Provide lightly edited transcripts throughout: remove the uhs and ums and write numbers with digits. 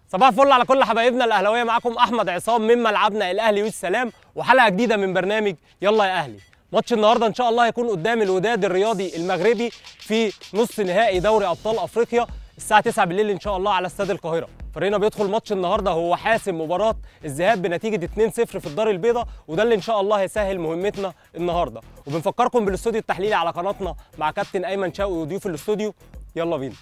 صباح الفل على كل حبايبنا الاهلاويه. معاكم احمد عصام من ملعبنا الاهلي والسلام، وحلقه جديده من برنامج يلا يا اهلي. ماتش النهارده ان شاء الله هيكون قدام الوداد الرياضي المغربي في نص نهائي دوري ابطال افريقيا الساعه 9 بالليل ان شاء الله على استاد القاهره. فريقنا بيدخل ماتش النهارده هو حاسم مباراه الذهاب بنتيجه 2-0 في الدار البيضاء، وده اللي ان شاء الله هيسهل مهمتنا النهارده. وبنفكركم بالاستوديو التحليلي على قناتنا مع كابتن ايمن شوقي وضيوف الاستوديو. يلا بينا.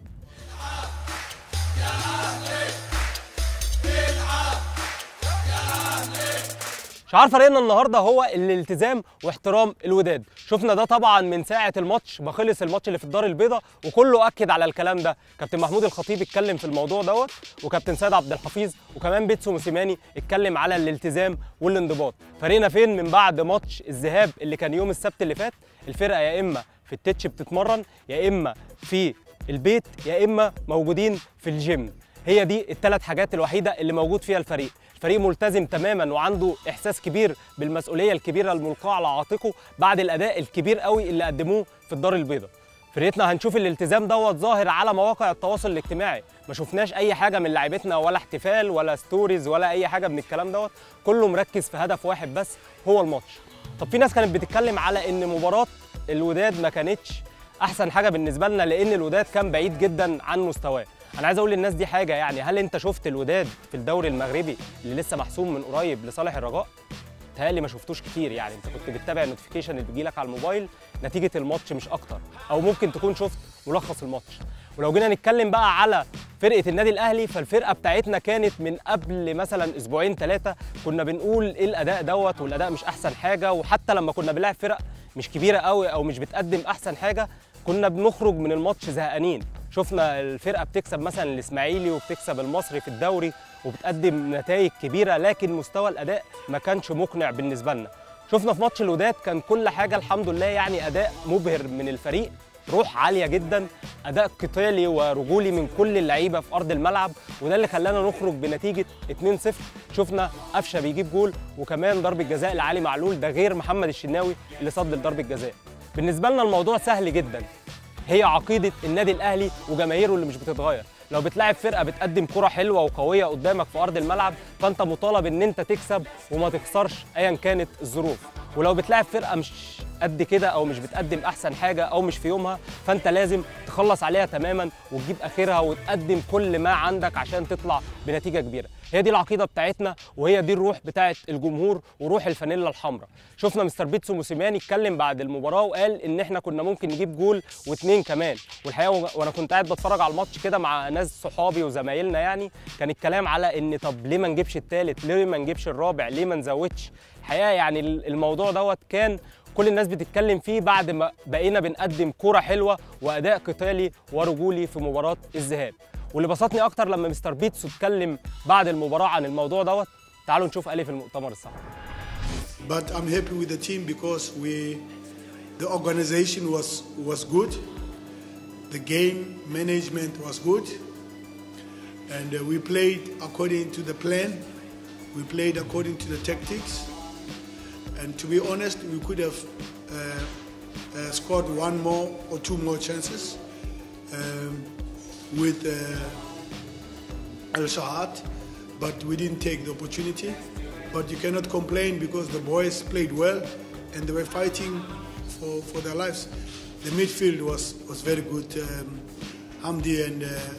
شعار فريقنا النهارده هو الالتزام واحترام الوداد. شفنا ده طبعا من ساعه الماتش ما خلص الماتش اللي في الدار البيضاء، وكله اكد على الكلام ده. كابتن محمود الخطيب اتكلم في الموضوع دوت، وكابتن سيد عبد الحفيظ، وكمان بيتسو موسيماني اتكلم على الالتزام والانضباط. فريقنا فين من بعد ماتش الذهاب اللي كان يوم السبت اللي فات؟ الفرقه يا اما في التتش بتتمرن، يا اما في البيت، يا اما موجودين في الجيم. هي دي الثلاث حاجات الوحيده اللي موجود فيها الفريق. فريق ملتزم تماما وعنده احساس كبير بالمسؤوليه الكبيره الملقاه على عاتقه بعد الاداء الكبير قوي اللي قدموه في الدار البيضاء. فرقتنا هنشوف الالتزام دوت ظاهر على مواقع التواصل الاجتماعي. ما شفناش اي حاجه من لاعيبتنا، ولا احتفال ولا ستوريز ولا اي حاجه من الكلام دوت. كله مركز في هدف واحد بس، هو الماتش. طب في ناس كانت بتتكلم على ان مباراه الوداد ما كانتش احسن حاجه بالنسبه لنا، لان الوداد كان بعيد جدا عن مستواه. انا عايز اقول للناس دي حاجه، يعني هل انت شفت الوداد في الدوري المغربي اللي لسه محسوم من قريب لصالح الرجاء؟ تهيألي ما شفتوش كتير. يعني انت كنت بتتابع النوتيفيكيشن اللي بيجيلك على الموبايل نتيجه الماتش مش اكتر، او ممكن تكون شفت ملخص الماتش. ولو جينا نتكلم بقى على فرقه النادي الاهلي، فالفرقه بتاعتنا كانت من قبل مثلا اسبوعين ثلاثه كنا بنقول ايه الاداء دوت، والاداء مش احسن حاجه. وحتى لما كنا بنلعب فرق مش كبيره قوي او مش بتقدم احسن حاجه كنا بنخرج من الماتش زهقانين. شفنا الفرقه بتكسب مثلا الاسماعيلي وبتكسب المصري في الدوري وبتقدم نتائج كبيره، لكن مستوى الاداء ما كانش مقنع بالنسبه لنا. شفنا في ماتش الوداد كان كل حاجه الحمد لله، يعني اداء مبهر من الفريق، روح عاليه جدا، اداء قتالي ورجولي من كل اللعيبه في ارض الملعب، وده اللي خلانا نخرج بنتيجه 2-0. شفنا قفشه بيجيب جول، وكمان ضربه جزاء لعلي معلول، ده غير محمد الشناوي اللي صد ضربه جزاء. بالنسبه لنا الموضوع سهل جدا، هي عقيده النادي الاهلي وجماهيره اللي مش بتتغير. لو بتلاعب فرقه بتقدم كره حلوه وقويه قدامك في ارض الملعب، فانت مطالب ان انت تكسب وما تخسرش ايا كانت الظروف. ولو بتلاعب فرقه مش قد كده او مش بتقدم احسن حاجه او مش في يومها، فانت لازم تخلص عليها تماما وتجيب اخرها وتقدم كل ما عندك عشان تطلع بنتيجه كبيره. هي دي العقيده بتاعتنا، وهي دي الروح بتاعت الجمهور وروح الفانيلا الحمراء. شفنا مستر بيتسو موسيماني اتكلم بعد المباراه وقال ان احنا كنا ممكن نجيب جول واثنين كمان. والحقيقه وانا كنت قاعد بتفرج على الماتش كده مع ناس صحابي وزمايلنا، يعني كان الكلام على ان طب ليه ما نجيبش الثالث، ليه ما نجيبش الرابع، ليه ما نزودش. الحقيقه يعني الموضوع دوت كان كل الناس بتتكلم فيه بعد ما بقينا بنقدم كرة حلوة وأداء قتالي ورجولي في مباراة الذهاب. واللي بسطني أكتر لما مستر بيتسو اتكلم بعد المباراة عن الموضوع دوت. تعالوا نشوف قال إيه في المؤتمر الصحفي. But I'm happy with the team because the organization was good, the game management was good, and we played according to the plan, we played according to the tactics. And to be honest, we could have scored one more or two more chances with Al Shahad, but we didn't take the opportunity. But you cannot complain because the boys played well and they were fighting for their lives. The midfield was very good. Hamdi and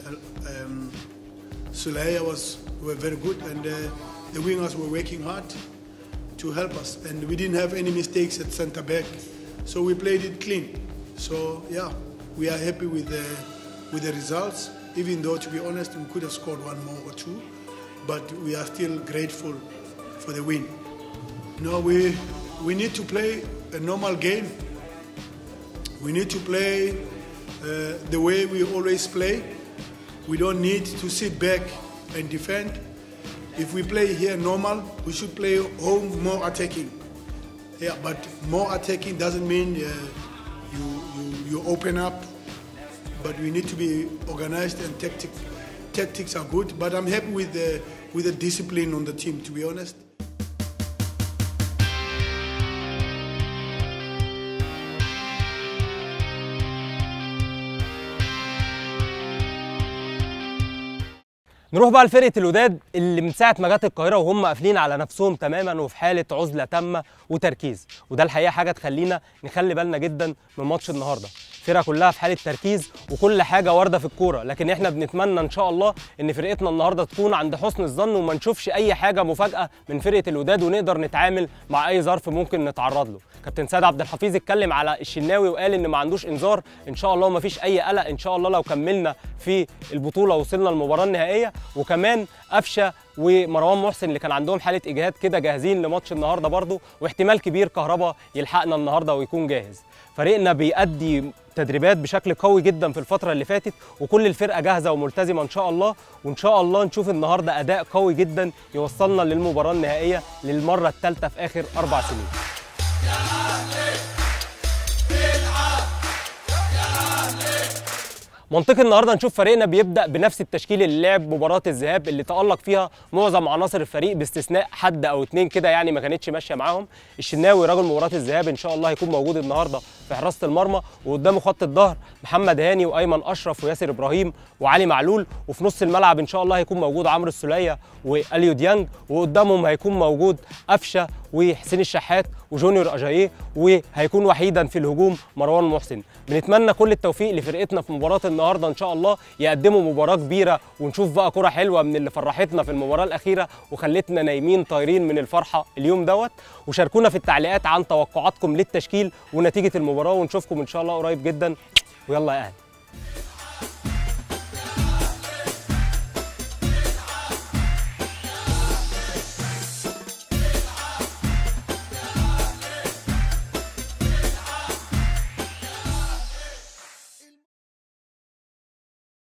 Sulaya were very good, and the wingers were working hard to help us, and we didn't have any mistakes at center back, so we played it clean. So yeah, we are happy with the results, even though to be honest we could have scored one more or two, but we are still grateful for the win. No, we need to play a normal game. We need to play the way we always play. We don't need to sit back and defend. If we play here normal, we should play home more attacking. Yeah, but more attacking doesn't mean you open up. But we need to be organized, and tactics are good. But I'm happy with the discipline on the team, to be honest. نروح بقى لفرقه الوداد اللي من ساعه ما جت القاهره وهم قافلين على نفسهم تماما وفي حاله عزله تامه وتركيز، وده الحقيقه حاجه تخلينا نخلي بالنا جدا من ماتش النهارده. الفرقه كلها في حاله تركيز وكل حاجه وارده في الكوره، لكن احنا بنتمنى ان شاء الله ان فرقتنا النهارده تكون عند حسن الظن وما نشوفش اي حاجه مفاجاه من فرقه الوداد، ونقدر نتعامل مع اي ظرف ممكن نتعرض له. كابتن سيد عبد الحفيظ اتكلم على الشناوي وقال ان ما عندوش انذار، ان شاء الله ما فيش اي قلق، ان شاء الله لو كملنا في البطوله وصلنا للمباراه النهائيه. وكمان قفشه ومروان محسن اللي كان عندهم حاله اجهاد كده جاهزين لماتش النهارده برضو، واحتمال كبير كهربا يلحقنا النهارده ويكون جاهز. فريقنا بيأدي تدريبات بشكل قوي جدا في الفتره اللي فاتت، وكل الفرقه جاهزه وملتزمه ان شاء الله، وان شاء الله نشوف النهارده اداء قوي جدا يوصلنا للمباراه النهائيه للمره الثالثه في اخر 4 سنين. منطقي النهارده نشوف فريقنا بيبدا بنفس التشكيل اللي لعب مباراه الذهاب اللي تالق فيها معظم عناصر الفريق باستثناء حد او اتنين كده يعني ما كانتش ماشيه معاهم. الشناوي راجل مباراه الذهاب ان شاء الله هيكون موجود النهارده في حراسه المرمى، وقدامه خط الظهر محمد هاني وايمن اشرف وياسر ابراهيم وعلي معلول، وفي نص الملعب ان شاء الله هيكون موجود عمرو السوليه واليو ديانج، وقدامهم هيكون موجود قفشه وحسين الشحات وجونيور اجاييه، وهيكون وحيدا في الهجوم مروان محسن. بنتمنى كل التوفيق لفرقتنا في مباراه النهارده ان شاء الله، يقدموا مباراه كبيره ونشوف بقى كره حلوه من اللي فرحتنا في المباراه الاخيره وخلتنا نايمين طايرين من الفرحه اليوم دوت. وشاركونا في التعليقات عن توقعاتكم للتشكيل ونتيجه المباراه، ونشوفكم ان شاء الله قريب جدا، ويلا يا اهلي.